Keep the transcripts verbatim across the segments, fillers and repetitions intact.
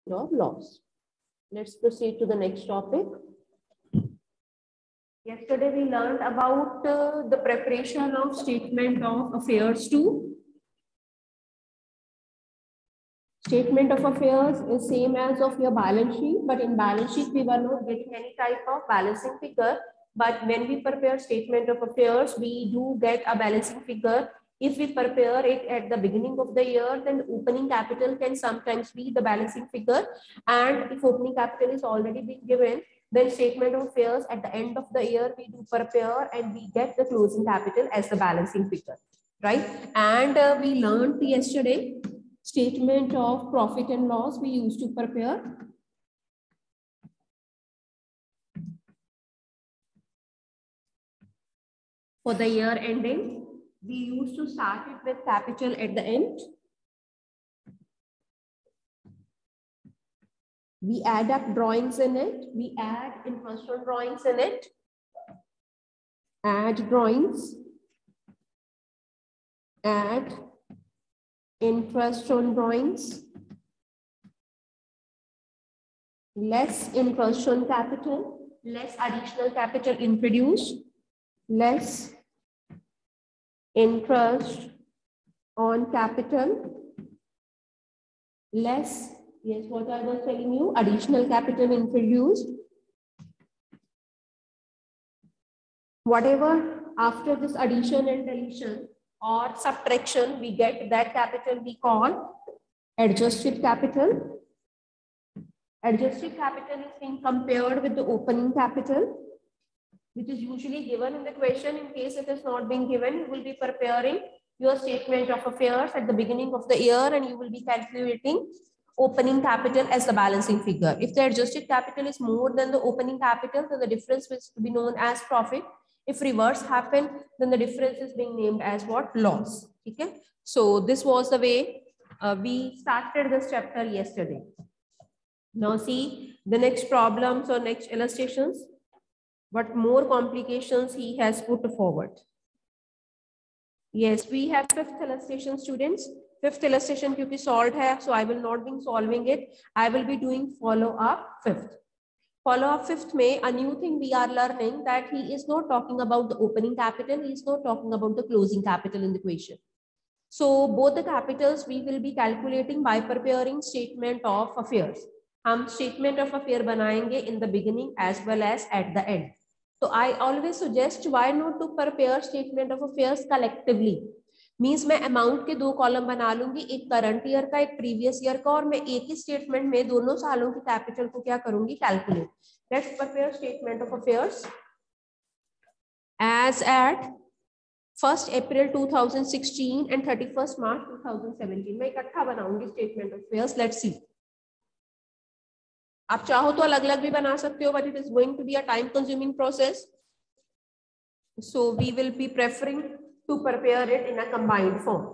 of loss. Let's proceed to the next topic. Yesterday we learned about uh, the preparation of statement of affairs two. Statement of affairs is same as of your balance sheet, but in balance sheet we were not getting any type of balancing figure. But when we prepare statement of affairs, we do get a balancing figure. If we prepare it at the beginning of the year, then the opening capital can sometimes be the balancing figure. And if opening capital is already been given, then statement of affairs at the end of the year, we do prepare and we get the closing capital as the balancing figure, right? And uh, we learned yesterday statement of profit and loss we used to prepare. For the year ending, we used to start it with capital at the end. We add up drawings in it. We add interest on drawings in it. Add drawings. Add interest on drawings. Less interest on capital. Less additional capital introduced. Less interest on capital, less, yes, what I was telling you, additional capital introduced. Whatever after this addition and deletion or subtraction, we get that capital we call adjusted capital. Adjusted capital is being compared with the opening capital, which is usually given in the question. In case it is not being given, you will be preparing your statement of affairs at the beginning of the year and you will be calculating opening capital as the balancing figure. If the adjusted capital is more than the opening capital, then the difference will be known as profit. If reverse happen, then the difference is being named as what? Loss. Okay. So this was the way uh, we started this chapter yesterday. Now see the next problems or next illustrations. What more complications he has put forward. Yes, we have fifth illustration, students. Fifth illustration क्योंकि solved है, so I will not be solving it. I will be doing follow up fifth. Follow up fifth में a new thing we are learning that he is not talking about the opening capital. He is not talking about the closing capital in the equation. So both the capitals we will be calculating by preparing statement of affairs. हम statement of affair बनाएंगे in the beginning as well as at the end. So I always suggest why not to prepare statement of affairs collectively. Means मैं amount के दो column बना लूंगी, एक current year का, एक प्रीवियस ईयर का, और मैं एक ही स्टेटमेंट में दोनों सालों की कैपिटल को क्या करूंगी? Calculate. Let's prepare statement of affairs as at first April two thousand sixteen and thirty-first March two thousand seventeen. मैं इकट्ठा बनाऊंगी statement of affairs. Let's see. आप चाहो तो अलग अलग भी बना सकते हो, but it is going to be a time consuming process. So we will be preferring to prepare it in a combined form.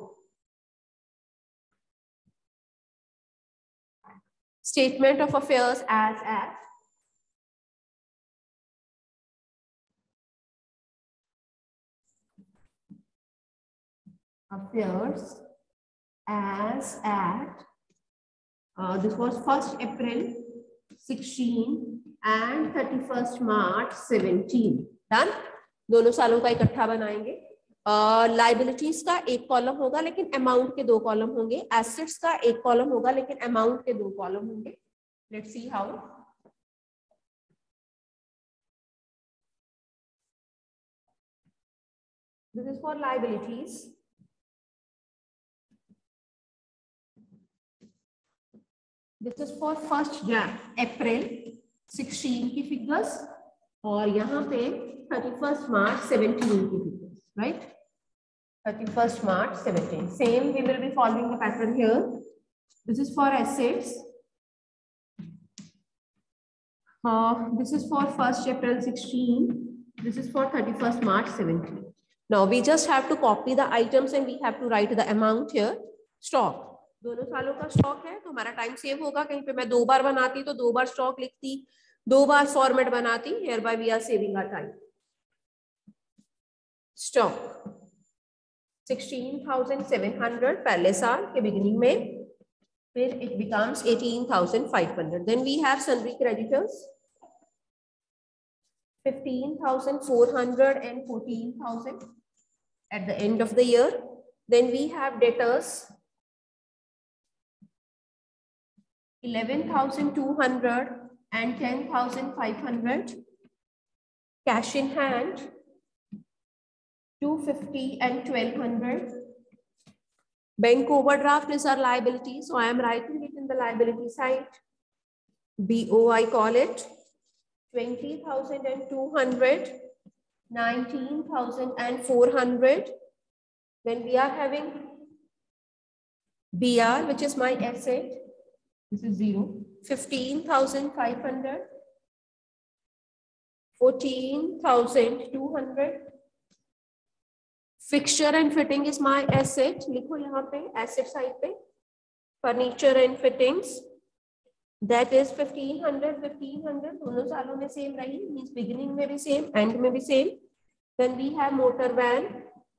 Statement of affairs as at affairs as at uh, this was first April sixteen and thirty-first March seventeen. Done. दोनों सालों का इकट्ठा बनाएंगे. Liabilities uh, का एक column होगा लेकिन amount के दो कॉलम होंगे. एसेट्स का एक कॉलम होगा लेकिन अमाउंट के दो कॉलम होंगे. Let's see how. This is for liabilities. This is for first April sixteen की फिगर्स और यहाँ पे थर्टी फर्स्ट मार्च सेवेंटीन की figures, right? Thirty first March seventeen. Same, we will be following the pattern here. This is for assets. Uh, this is for first April sixteen. This is for thirty-first March seventeen. Now we just have to copy the items and we have to write the amount here. Stock. दोनों सालों का stock है तो हमारा time save होगा. कहीं पे मैं दो बार बनाती तो दो बार स्टॉक लिखती, दो बार फॉर्मेट बनाती. Here by we are saving our time. Stock sixteen thousand seven hundred पहले साल के बिगिनिंग में. फिर it becomes eighteen thousand five hundred. Then we have sundry creditors, fifteen thousand four hundred and fourteen thousand at the end of the year. Then we have debtors, eleven thousand two hundred and ten thousand five hundred. Cash in hand, two fifty and twelve hundred. Bank overdraft is our liability, so I am writing it in the liability side. B O I call it twenty thousand two hundred, nineteen thousand four hundred. Then we are having B R, which is my asset. This is zero. fifteen thousand five hundred, fourteen thousand two hundred. Fixture and fitting is my asset. लिखो यहाँ पे asset side पे. Furniture and fittings, that is fifteen hundred, fifteen hundred. दोनों सालों में same रही. Means beginning में भी same, end में भी same. Then we have motor van,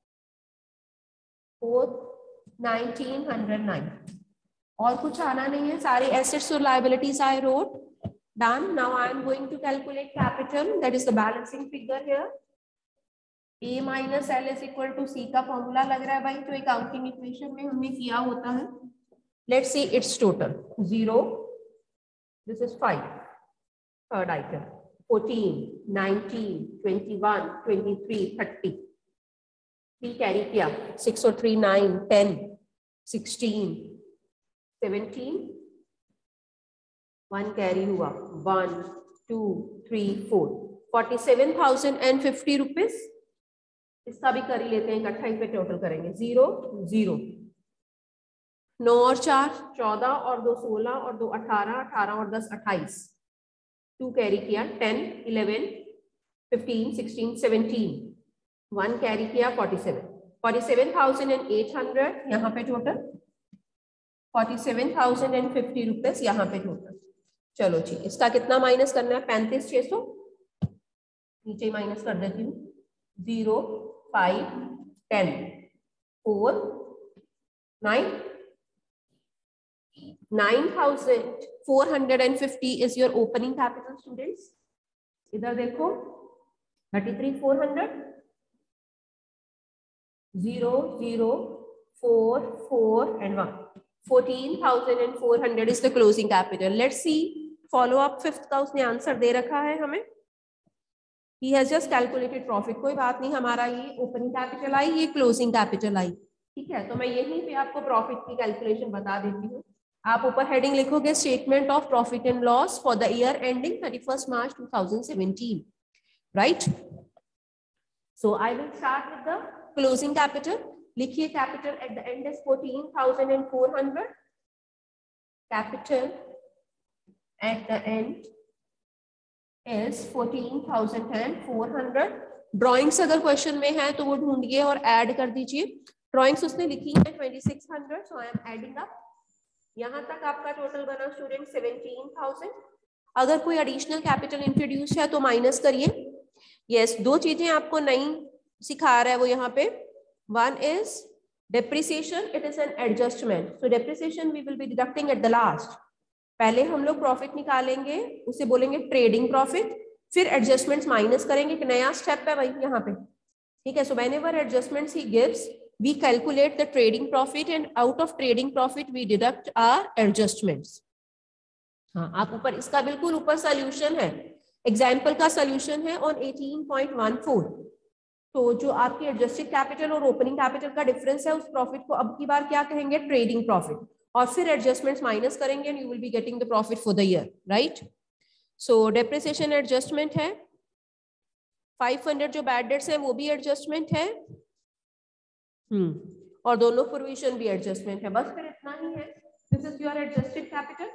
both nineteen oh nine. और कुछ आना नहीं है. सारे assets और liabilities I wrote. Done. Now I am going to calculate capital. That is the balancing figure here. A minus L is equal to C का formula लग रहा है भाई, जो अकाउंटिंग इक्वेशन में हमने किया होता है. Let's see its total. Zero. This is five. Third item. Fourteen, nineteen, twenty-one, twenty-three, thirty. Three carry किया. Six और three nine, ten, sixteen, seventeen. One carry हुआ. One, two, three, four. Forty-seven thousand and fifty rupees. इसका भी कर ही लेते हैं इकट्ठा, इस पे टोटल करेंगे. जीरो जीरो, नौ और चार चौदह और दो सोलह और दो अठारह, अठारह और दस अट्ठाईस. टू कैरी किया. Ten, eleven, fifteen, sixteen, seventeen. One carry किया. Forty seven. Forty seven thousand and eight hundred यहाँ पे total. Forty seven thousand and fifty rupees यहाँ पे टोटल. चलो जी, इसका कितना माइनस करना है? पैंतीस छह सौ. नीचे माइनस कर देती हूँ. Zero, five, ten, four, nine. Nine thousand four hundred and fifty is your opening capital, students. इधर देखो, thirty three four hundred. Zero zero four four and one. fourteen thousand four hundred is the closing capital. Let's see follow up. Fifth का उसने answer दे रखा है हमें. He has just calculated profit. कोई बात नहीं, हमारा ये ओपनिंग कैपिटल आई, ये क्लोजिंग कैपिटल आई. ठीक है, तो मैं यहीं पे आपको प्रॉफिट की कैलकुलेशन बता देती हूँ. आप ऊपर हेडिंग लिखोगे statement of profit and loss for the year ending thirty first March two thousand seventeen. Right. So I will start with the closing capital. लिखिए capital at the end is fourteen thousand four hundred. Capital at the end is fourteen thousand four hundred. Drawings अगर question में है तो वो ढूंढिए और add कर दीजिए. ड्राइंग्स उसने लिखी है twenty-six hundred, so I am adding up. यहाँ तक आपका टोटल बना स्टूडेंट seventeen thousand. अगर कोई एडिशनल कैपिटल इंट्रोड्यूस है तो माइनस करिए. यस, दो चीजें आपको नहीं सिखा रहा है वो यहाँ पे. One is depreciation, it is an adjustment. So depreciation we will be deducting at the last. पहले हम लोग प्रॉफिट निकालेंगे, उसे बोलेंगे ट्रेडिंग प्रॉफिट, फिर एडजस्टमेंट्स माइनस करेंगे. एक नया स्टेप है भाई यहाँ पे. ठीक है. So whenever adjustments he gives, we calculate the trading profit and out of trading profit we deduct our adjustments. हाँ, आप ऊपर इसका बिल्कुल ऊपर सोल्यूशन है, एग्जाम्पल का सोल्यूशन है on eighteen point one four. तो जो आपकी एडजस्टेड कैपिटल और ओपनिंग कैपिटल का डिफरेंस है, उस प्रॉफिट को अब की बार क्या कहेंगे? Trading profit. और फिर एडजस्टमेंट्स माइनस करेंगे and you will be getting the profit for the year. Right. So depreciation adjustment है. फाइव हंड्रेड जो बैड डेट्स है वो भी एडजस्टमेंट है. हम्म और दोनों प्रोविजन भी एडजस्टमेंट है. बस फिर इतना ही है. This is your adjusted capital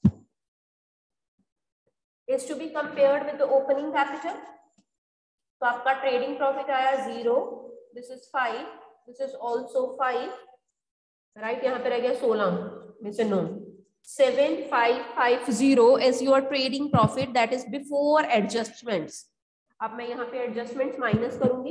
is to be compared with the opening capital. तो आपका ट्रेडिंग प्रॉफिट आया zero. This is five. This is also five. Right. यहाँ पे रह गया सोलह में से नौ. Seven five five zero is your trading profit, that is before adjustments. अब मैं यहाँ पे एडजस्टमेंट्स माइनस करूंगी.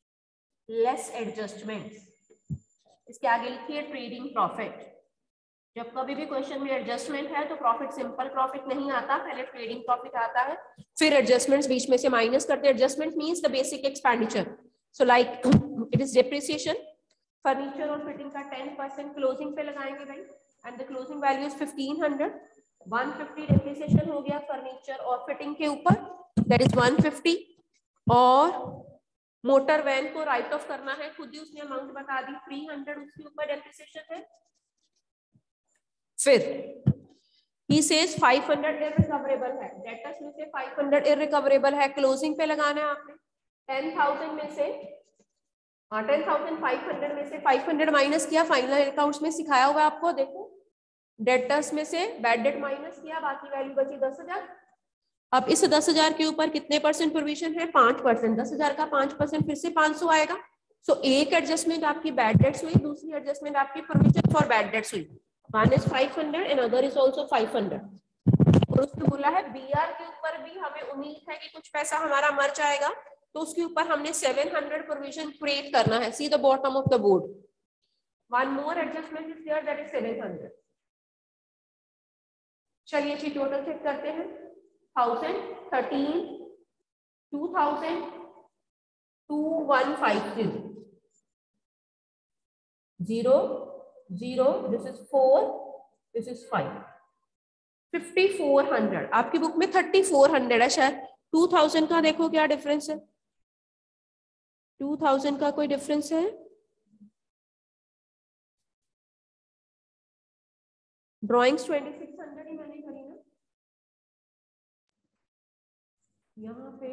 लेस एडजस्टमेंट्स, इसके आगे लिखिए ट्रेडिंग प्रॉफिट. जब कभी भी क्वेश्चन में एडजस्टमेंट है तो प्रॉफिट सिंपल प्रॉफिट नहीं आता, पहले ट्रेडिंग प्रॉफिट आता है, फिर एडजस्टमेंट्स बीच में से माइनस करते हैं। Adjustment means the basic expenditure, so like it is depreciation. Furniture और फिटिंग का टेन परसेंट क्लोजिंग पे लगाएंगे भाई, and the closing value is fifteen hundred. One fifty depreciation हो गया फर्नीचर और फिटिंग के ऊपर, दैट इज वन फिफ्टी। और मोटर वैन को राइट ऑफ करना है, खुद ही उसने अमाउंट बता दी, थ्री हंड्रेड उसके ऊपर डेप्रिसिएशन है। फिर he says five hundred irrecoverable है, डेटर्स में से फाइव हंड्रेड इररिकवरेबल है, क्लोजिंग पे लगाना है आपने। टेन थाउजेंड में से टेन थाउजेंड फाइव हंड्रेड में से फाइव हंड्रेड माइनस किया, फाइनल अकाउंट्स में सिखाया हुआ आपको, देखो डेटर्स में से बैड डेट माइनस किया, बाकी वैल्यू बची दस हजार। अब इस दस हजार के ऊपर कितने परसेंट प्रोविजन है, पांच परसेंट। दस हजार का पांच परसेंट फिर से पांच सौ आएगा। सो so, एक एडजस्टमेंट आपकी बैड डेट्स हुई, दूसरी एडजस्टमेंट आपकी प्रोविजन फॉर बैड डेट्स हुई। One is five hundred and other is also five hundred. और उसने बोला है बीआर के ऊपर भी हमें उम्मीद है कि कुछ पैसा हमारा मर जाएगा, तो उसके ऊपर हमने सेवन हंड्रेड प्रोविजन क्रिएट करना है। See the bottom of the board, one more adjustment is there, that is seven hundred. चलिए जी टोटल चेक करते हैं। Thousand, thirteen, two thousand, two one five zero, zero zero, this is four, this is five, fifty four hundred. आपकी book में thirty four hundred है शायद। To thousand का देखो क्या डिफरेंस है, टू थाउजेंड का कोई डिफरेंस है? ड्रॉइंग्स ट्वेंटी सिक्स हंड्रेड ही मैंने करी ना, यहाँ पे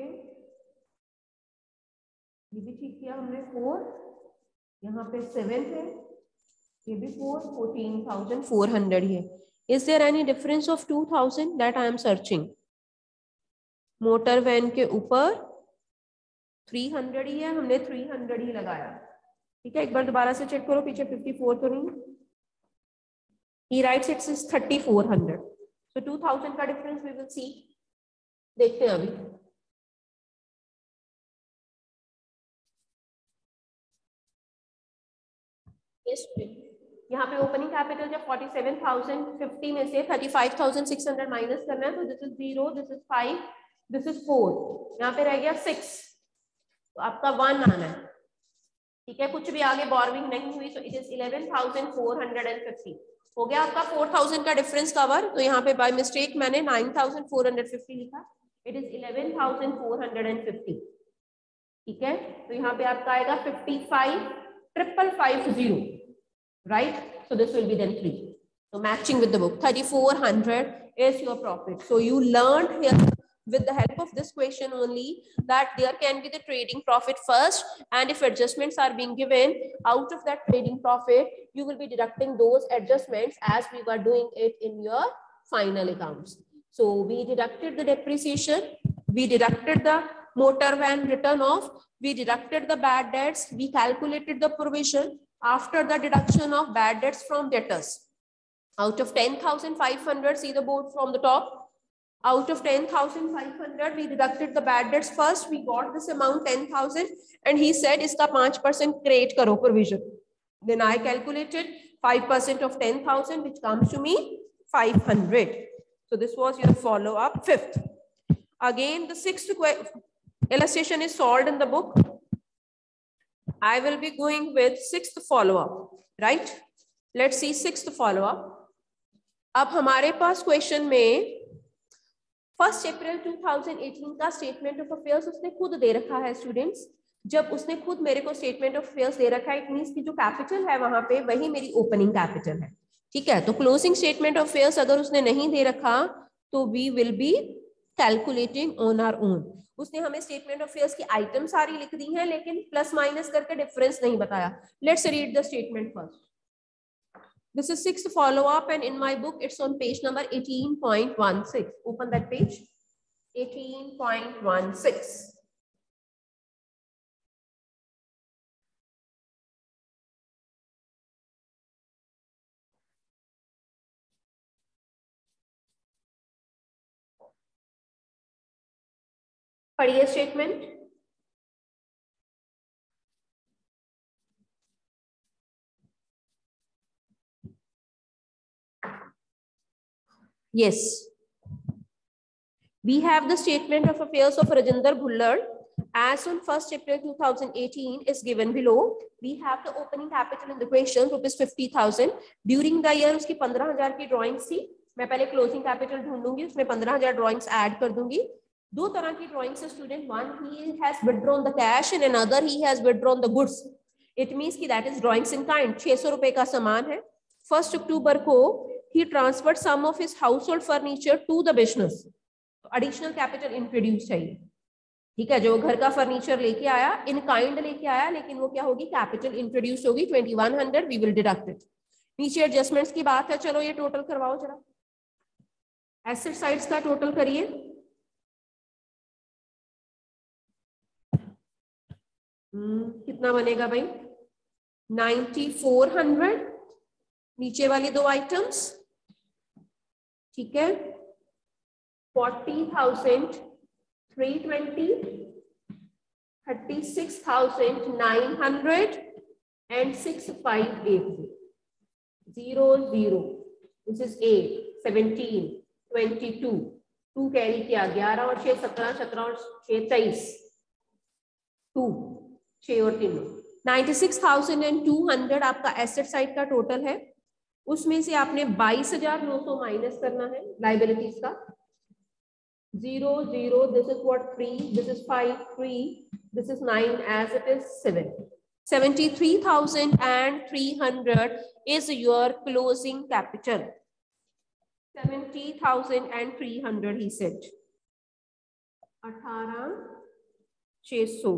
ये भी ठीक किया हमने, फोर, यहाँ पे सेवन है, ये भी four, fourteen thousand four hundred ही है। Is there any difference of two thousand that I am searching? Motor van के ऊपर थ्री हंड्रेड ही है, हमने थ्री हंड्रेड ही लगाया, ठीक है। एक बार दोबारा से चेक करो पीछे, फिफ्टी फोर तो नहीं, he writes it is thirty four hundred, so two thousand का डिफरेंस we will see, देखते हैं अभी। यहाँ पे ओपनिंग कैपिटल जब फोर्टी सेवन थाउजेंड फिफ्टी में से thirty five thousand six hundred minus करना है, तो this is zero, this is five, this is four, यहाँ पे रह गया सिक्स, तो आपका वन आना है, ठीक है। कुछ भी आगे बोरोइंग नहीं हुई, तो it is eleven thousand four hundred fifty. हो गया आपका फोर थाउजेंड का डिफरेंस कवर। तो यहाँ पे बाय मिस्टेक मैंने nine thousand four hundred fifty लिखा, it is eleven thousand four hundred fifty, ठीक है। तो यहाँ पे आपका आएगा fifty five triple five zero, right? So this will be then three. So matching with the book, thirty-four hundred is your profit. So you learned here with the help of this question only that there can be the trading profit first, and if adjustments are being given out of that trading profit, you will be deducting those adjustments as we were doing it in your final accounts. So we deducted the depreciation, we deducted the motor van written off, we deducted the bad debts, we calculated the provision after the deduction of bad debts from debtors. Out of ten thousand five hundred, see the board from the top, out of ten thousand five hundred, we deducted the bad debts first, we got this amount ten thousand, and he said iska five percent create karo provision. Then I calculated five percent of ten thousand, which comes to me five hundred. So this was your follow up. Fifth, again the sixth illustration is solved in the book. I will be going with sixth follow-up, right? Let's see sixth follow-up. अब हमारे पास question में first April two thousand eighteen का statement of affairs उसने खुद दे रखा है students. जब उसने खुद मेरे को स्टेटमेंट ऑफ अफेयर्स दे रखा है, इट मींस की जो कैपिटल है वहां पे वही मेरी ओपनिंग कैपिटल है, ठीक है। तो क्लोजिंग स्टेटमेंट ऑफ अफेयर्स अगर उसने नहीं दे रखा तो we will be calculating on our own. उसने हमें स्टेटमेंट ऑफ अफेयर्स की आइटम सारी लिख दी हैं, लेकिन प्लस माइनस करके डिफरेंस नहीं बताया। Let's read the statement first. This is sixth follow up, and in my book it's on page number eighteen point one six. Open that page. eighteen point one six. पढ़िए statement. Yes. We have the statement of affairs of Rajinder Bhullard as on first April two thousand eighteen is given below. We have the opening capital in the question rupees fifty thousand. During the year उसकी पंद्रह हजार की drawings थी. मैं पहले closing capital ढूंढूंगी, उसमें पंद्रह हजार ड्राइंग्स ऐड कर दूंगी. दो तरह की ड्राइंग्स है student. One he has withdrawn the cash and another he has withdrawn the goods. It means कि that is drawings in kind. छह सौ रुपए का सामान है. फर्स्ट अक्टूबर को he transferred some of his household furniture to the business. Additional capital introduce चाहिए. ठीक है, जो घर का फर्नीचर लेके आया इन काइंड लेके आया, लेकिन वो क्या होगी, कैपिटल इंट्रोड्यूस होगी. Twenty one hundred we will deduct it. नीचे एडजस्टमेंट्स की बात है. चलो ये टोटल करवाओ जरा. एसेट साइड्स का टोटल करिए. hmm, कितना बनेगा भाई? Ninety four hundred. नीचे वाली दो आइटम्स. ठीक है, forty thousand three twenty, thirty six thousand nine hundred and six five eight zero zero. This is eight, seventeen, twenty two. Two carry किया. ग्यारह और छह सत्रह, सत्रह और छह तेईस. टू, छह और तीन ninety six thousand and two hundred आपका एसेट साइड का टोटल है. उसमें से आपने बाईस हजार नौ सौ माइनस करना है लाइबिलिटीज का. zero zero, this is what, three, this is five, three, this is nine, as it is seven. seventy-three thousand three hundred is your closing capital. seventy thousand three hundred he said. अठारह छह सौ,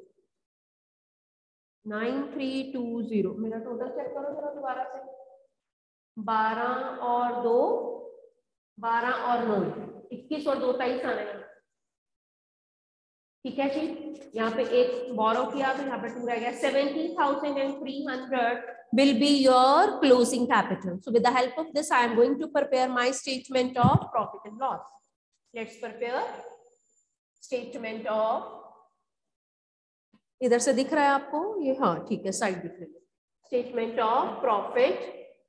nine three two zero. मेरा total check करो जरा दोबारा से. बारह और दो, बारह और नौ, इक्कीस और दो तेईस आने हैं. ठीक है जी. यहाँ पे एक बोरो किया तो यहाँ पे टू रह गया. Seventy thousand and three hundred will be your closing capital. So with the help of this I am going to prepare my statement of profit and loss. Let's prepare statement of, इधर से दिख रहा है आपको ये? हाँ ठीक है, साइड दिख रही है. स्टेटमेंट ऑफ प्रॉफिट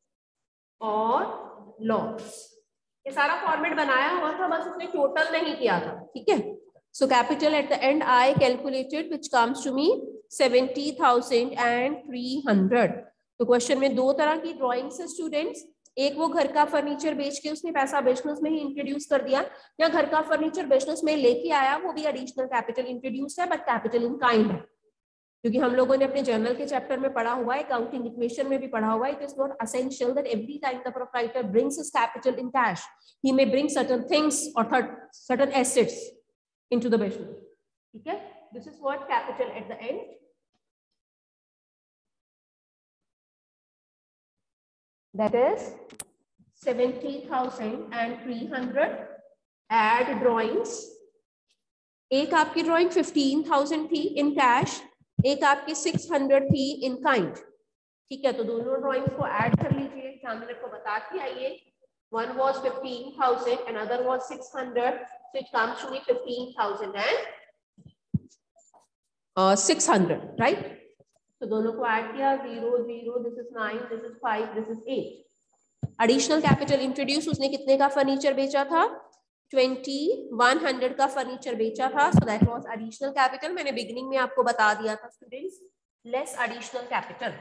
और लॉस. ये सारा फॉर्मेट बनाया हुआ था, बस उसने टोटल नहीं किया था. ठीक है. So capital at the end I calculated which comes to me seventy thousand three hundred. तो क्वेश्चन में दो तरह की ड्राइंग्स है स्टूडेंट्स. एक वो घर का फर्नीचर बेच के उसने पैसा बिजनेस में ही इंट्रोड्यूस कर दिया, या घर का फर्नीचर बिजनेस में लेके आया, वो भी एडिशनल कैपिटल इंट्रोड्यूस है, बट कैपिटल इन काइंड है. क्योंकि हम लोगों ने अपने जर्नल के चैप्टर में पढ़ा हुआ है, अकाउंटिंग इक्वेशन में भी पढ़ा हुआ है, it is not essential that every time the proprietor brings his capital in cash, he may bring certain things और certain assets into the business. ठीक है. This is what capital at the end. That is seventy thousand three hundred. Add drawings. एक आपकी drawing fifteen thousand थी in cash, एक आपकी six hundred थी in kind. ठीक है. तो दोनों ड्राइंग्स को ऐड कर लीजिए. एग्जामिनर को बता के आइए. One was fifteen thousand and other was six hundred, so it comes to me fifteen thousand and six hundred. Right. तो दोनों को ऐड किया. Zero zero, this is nine, this is five, this is eight. Additional capital introduce. उसने कितने का furniture बेचा था? Twenty one hundred का फर्नीचर बेचा था. So that was additional capital. मैंने बिगिनिंग में आपको बता दिया था students. Less additional capital.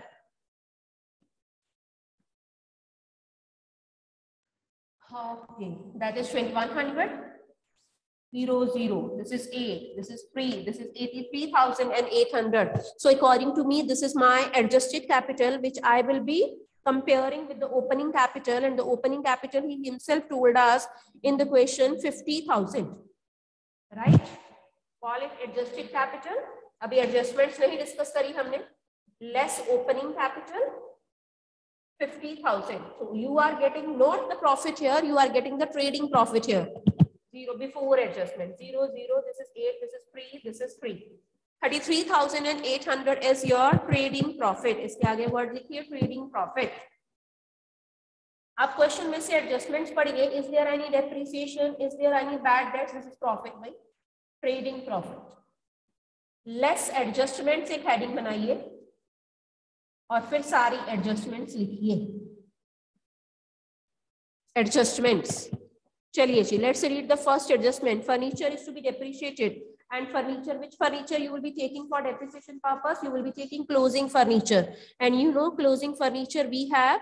Okay, that is twenty one hundred. zero zero, this is eight, this is three, this is eighty-three thousand eight hundred. So according to me this is my adjusted capital, which I will be comparing with the opening capital, and the opening capital he himself told us in the question fifty thousand. Right. Call it adjusted capital. अभी adjustments नहीं discuss करी हमने. Less opening capital fifty thousand. So you are getting not the profit here, you are getting the trading profit here. Zero before adjustment. Zero zero, this is eight, this is three, this is three. thirty-three thousand eight hundred is your trading profit. इसके आगे word लिखिए trading profit. आप question में से adjustments पढ़िए. Is there any depreciation? Is there any bad debts? This is profit भाई. Trading profit. Less adjustments एक heading बनाइए और फिर सारी एडजस्टमेंट्स लिखिए. एडजस्टमेंट्स चलिए जी, let's read the first adjustment. Furniture is to be depreciated, and furniture, which furniture you will be taking for depreciation purpose? You will be taking closing furniture, and you know closing furniture we have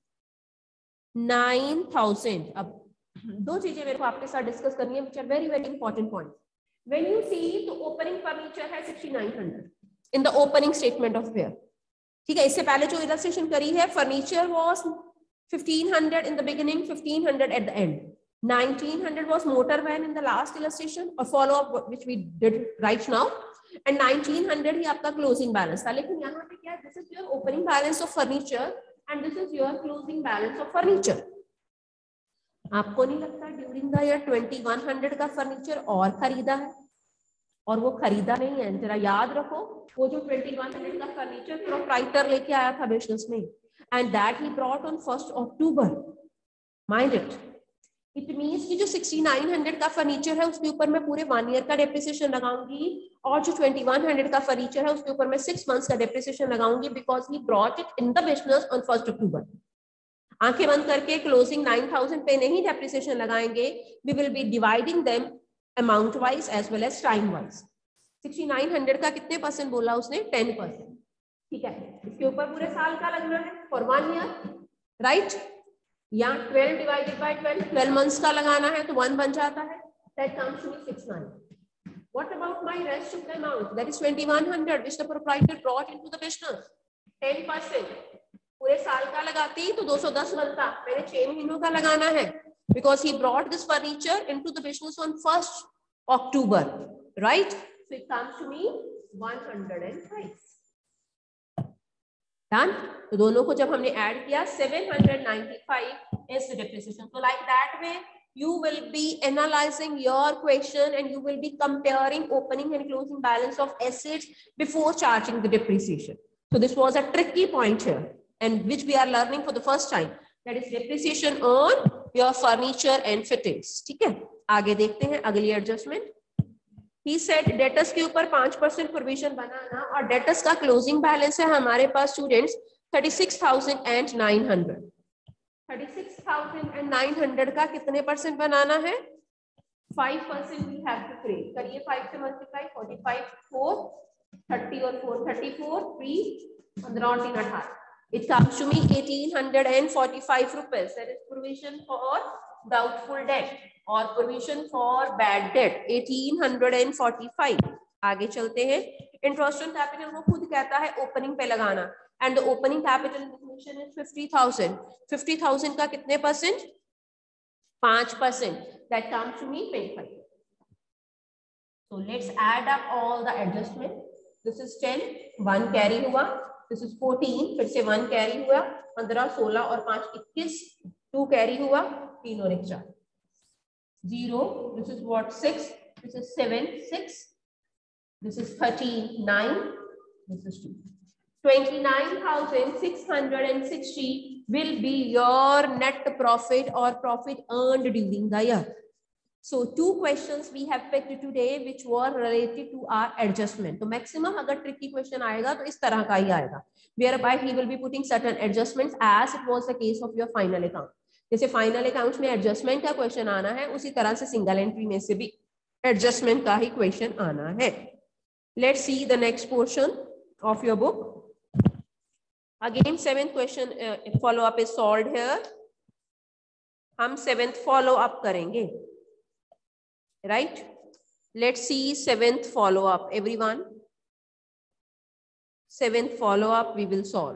nine thousand. अब दो चीजें मेरे को आपके साथ discuss करनी है, which are very very important points. When you see the opening furniture है sixty-nine hundred in the opening statement of where. ठीक है, इससे पहले जो illustration करी है, furniture was fifteen hundred in the beginning, fifteen hundred at the end. nineteen hundred was motor van in the last illustration, a follow up which we did right now, and nineteen hundred ही आपका closing balance था. लेकिन यहाँ पे क्या है, this is your opening balance of furniture and this is your closing balance of furniture. आपको नहीं लगता during the year twenty-one hundred का फर्नीचर और खरीदा है और वो खरीदा नहीं है? जरा याद रखो, वो जो twenty-one hundred का फर्नीचर प्रोप्राइटर लेके आया था बिजनेस में, and that he brought on first October. Mind it, it means कि जो sixty-nine hundred का फर्नीचर है उसके ऊपर मैं पूरे वन ईयर का डेप्रिसिएशन लगाऊंगी, और जो twenty-one hundred का फर्नीचर है उसके ऊपर मैं सिक्स मंथ्स का डेप्रिसिएशन लगाऊंगी, because he brought it in the business on first October. आंखें बंद करके क्लोजिंग nine thousand पे नहीं डेप्रिसिएशन लगाएंगे, we will be dividing them amount wise as well as time wise. sixty-nine hundred का कितने परसेंट बोला उसने? ten percent. ठीक है, इसके ऊपर पूरे साल का लगना है फॉर वन ईयर, राइट? या twelve divided by twelve, twelve months का लगाना है तो वन बन जाता है. That comes to be sixty-nine. What about my rest of the amount? That is twenty-one hundred which the proprietor brought into the business. ten percent पूरे साल का लगाती तो two hundred ten बनता, मैंने छह महीनों का लगाना है, because he brought this furniture into the business on first October, right? So it comes to me one hundred five. Done? तो दोनों को जब हमने ऐड किया seven hundred ninety-five is the depreciation. So like that way you will be analyzing your question and you will be comparing opening and closing balance of assets before charging the depreciation. So this was a tricky point here, and which we are learning for the first time, that is depreciation on your furniture and fittings. ठीक है, आगे देखते हैं अगली adjustment. He said debtors के ऊपर five percent provision बनाना, और debtors का क्लोजिंग बैलेंस है हमारे पास students thirty-six thousand nine hundred. thirty-six thousand nine hundred का कितने परसेंट बनाना है? five percent we have to pay. करिए five से मल्टीप्लाई, forty-five, four, thirty और four, thirty-four, three, पंद्रह और तीन अठारह. It comes to me eighteen forty-five rupees. That is provision for doubtful debt or provision for bad debt. eighteen forty-five. आगे चलते हैं. Interest on capital वो खुद कहता है opening पे लगाना, and the opening capital information is fifty thousand. fifty thousand का कितने percent? five percent. That comes to me twenty-five. So let's add up all the adjustment. This is ten, one carry हुआ. This is fourteen, फिर से one carry हुआ, पंद्रह, सोलह और पांच इक्कीस, two कैरी हुआ, तीन और एक चार, zero. This is what? six. This is seven, six. This is thirteen, nine. This is two. twenty-nine thousand six hundred sixty will be your net profit or profit earned during the year. So two questions we have picked today which were related to our adjustment. तो maximum अगर tricky question आएगा तो इस तरह का ही आएगा, whereby he will be putting certain adjustments as it was the case of your final account. जैसे final accounts में adjustment का question आना है, उसी तरह से single entry में से भी adjustment का ही question आना है. Let's see the next portion of your book. Again seventh question uh, follow up is solved here. हम seventh follow up करेंगे. Right? Let's see seventh follow up, everyone. Seventh follow up we will solve.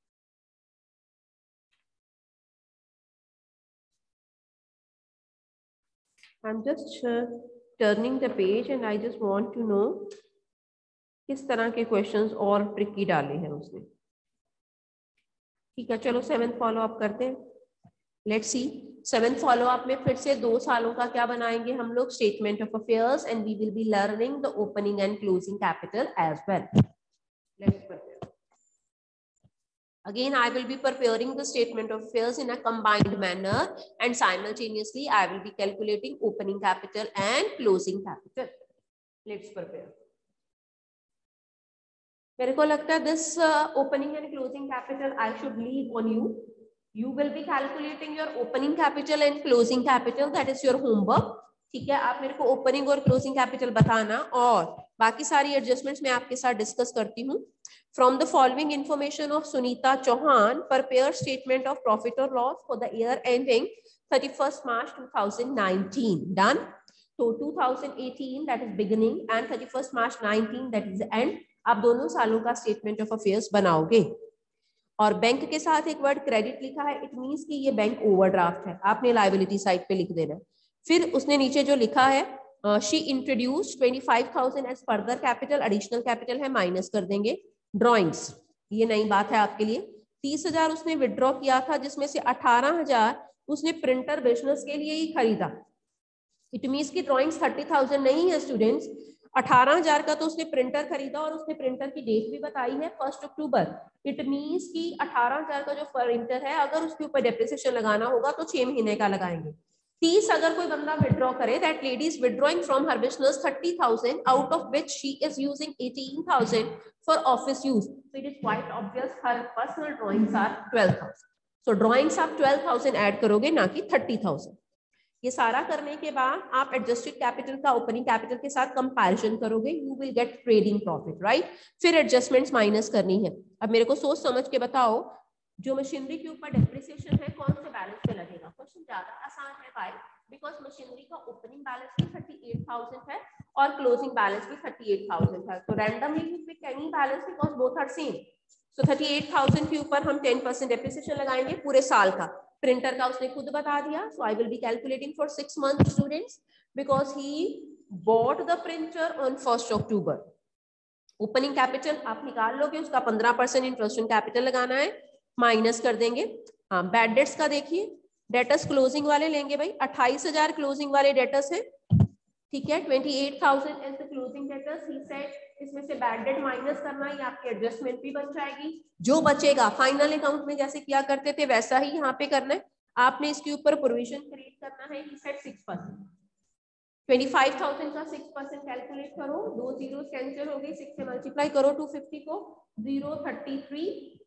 I'm just uh, turning the page and I just want to know किस तरह के questions और tricky डाले हैं उसने. ठीक है, चलो seventh follow up करते हैं. Let's see. Seventh follow up में फिर से दो सालों का क्या बनाएंगे हम लोग? Statement of affairs, and we will be learning the opening and closing capital as well. Let's prepare. Again I will be preparing the statement of affairs in a combined manner, and simultaneously I will be calculating opening capital and closing capital. Let's prepare. मेरे को लगता है this opening and closing capital I should leave on you. You will be calculating your opening capital and closing capital. That is your homework. ठीक है, आप मेरे को opening और क्लोजिंग कैपिटल बताना और बाकी सारी एडजस्टमेंट्स मैं आपके साथ डिस्कस करती हूँ. From the following information of Sunita Chauhan, prepare statement of profit or loss for the year ending thirty-first March two thousand nineteen. Done. So two thousand eighteen that is beginning and thirty-first March nineteen that is the end. आप दोनों सालों का statement of affairs बनाओगे. और bank के साथ एक word credit लिखा है, इट मींस कि ये बैंक ओवरड्राफ्ट है, आपने लायबिलिटी साइड पे लिख देना है. फिर उसने नीचे जो लिखा है, शी इंट्रोड्यूस्ड पच्चीस हज़ार as further capital, additional capital है, माइनस कर देंगे. ड्रॉइंग्स, ये नई बात है आपके लिए. तीस हजार उसने विड्रॉ किया था, जिसमें से अठारह हजार उसने प्रिंटर बिजनेस के लिए ही खरीदा. इट मींस की ड्रॉइंग्स थर्टी थाउजेंड नहीं है स्टूडेंट्स, अठारह हजार का तो उसने प्रिंटर खरीदा और उसने प्रिंटर की डेट भी बताई है फर्स्ट अक्टूबर. इट मींस की अठारह हजार का जो प्रिंटर है, अगर उसके ऊपर डेप्रिसिएशन लगाना होगा तो छह महीने का लगाएंगे. तीस अगर कोई बंदा विड्रॉ करे, that lady is withdrawing from her business thirty thousand, out of which she is using eighteen thousand for office use. So it is quite obvious her personal drawings are twelve thousand. So drawings आप twelve thousand add करोगे, ना कि thirty thousand. ये सारा करने के बाद आप एडजस्टेड कैपिटल का ओपनिंग कैपिटल के साथ कंपैरिजन करोगे, you will get trading profit, right. फिर एडजस्टमेंट्स माइनस करनी है. अब मेरे को सोच समझ के बताओ, जो मशीनरी के ऊपर डेप्रिसिएशन है कौन से बैलेंस पे लगेगा. क्वेश्चन ज्यादा आसान है भाई, बिकॉज मशीनरी का ओपनिंग बैलेंस भी थर्टी एट थाउजेंड है और क्लोजिंग बैलेंस भी थर्टी एट थाउजेंड है. तो randomly you pick any balance because both are same. So thirty eight thousand के ऊपर हम टेन परसेंट डेप्रिसिएशन लगाएंगे पूरे साल का. प्रिंटर का उसने खुद बता दिया. So I will be calculating for six month students, because he bought the printer on first October. Opening capital आप निकाल लोगे, उसका पंद्रह परसेंट इंटरेस्ट ऑन कैपिटल लगाना है, माइनस कर देंगे. हाँ, बैड डेट्स का देखिए, डेटर्स क्लोजिंग वाले लेंगे भाई, अट्ठाईस हजार क्लोजिंग वाले डेटर्स है, ठीक है. Twenty eight thousand as the closing debtors. He said इसमें से बैड डेट माइनस करना, ये आपकी एडजस्टमेंट भी बन जाएगी. जो बचेगा फाइनल अकाउंट में जैसे किया करते थे वैसा ही यहाँ पे करना है. आपने इसके ऊपर प्रोविजन क्रिएट करना है. He said six percent. Twenty five thousand का सिक्स परसेंट कैलकुलेट करो, दो जीरो कैंसिल हो गई, सिक्स से मल्टीप्लाई करो टू फिफ्टी को, जीरो थर्टी थ्री,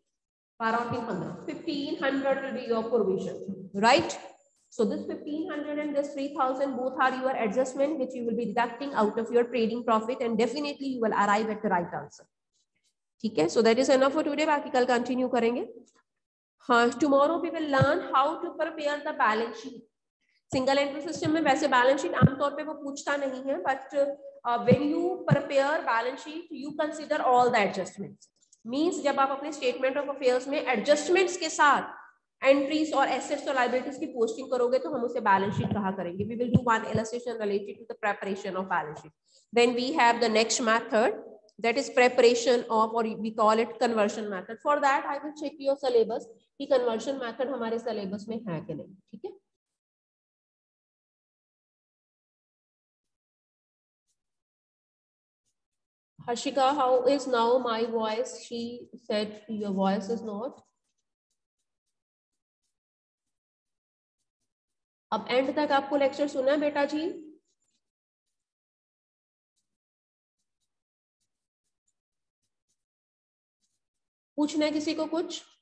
बारह तीन पंद्रह, fifteen hundred will be your provision, right? So this fifteen hundred and this three thousand both are your adjustment which you will be deducting out of your trading profit and definitely you will arrive at the right answer. ठीक है, so that is enough for today. बाकी कल continue करेंगे. हाँ, tomorrow we will learn how to prepare the balance sheet. Single entry system में वैसे balance sheet आमतौर पे वो पूछता नहीं है, but when you prepare balance sheet you consider all the adjustments. Means जब आप अपने स्टेटमेंट ऑफ अफेयर्स में एडजस्टमेंट्स के साथ एंट्रीज और एसेट्स और लायबिलिटीज की पोस्टिंग करोगे तो हम उसे बैलेंस शीट कहा करेंगे. We will do one illustration related to the preparation of balance sheet. Then we have the next method, that is preparation of, or we call it conversion method. For that I will check your syllabus कि conversion method हमारे syllabus में है कि नहीं. ठीक है. Harshika, how is now my voice? She said your voice is not. अब end तक आपको लेक्चर सुना है बेटा जी? पूछना है किसी को कुछ?